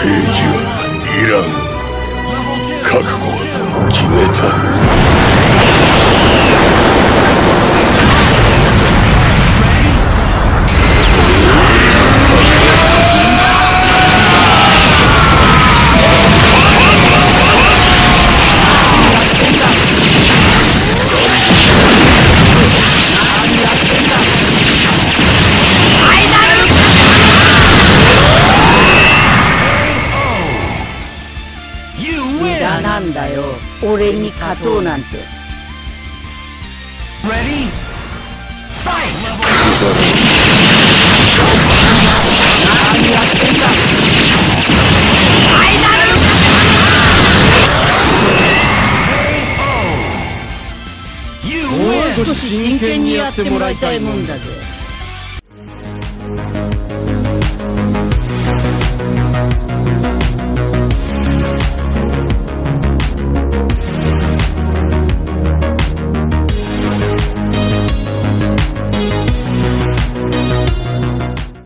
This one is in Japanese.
正義はいらん。覚悟は決めた。 無駄なんだよ、俺に勝とうなんて。何やってんだ。もう少し真剣にやってもらいたいもんだぜ。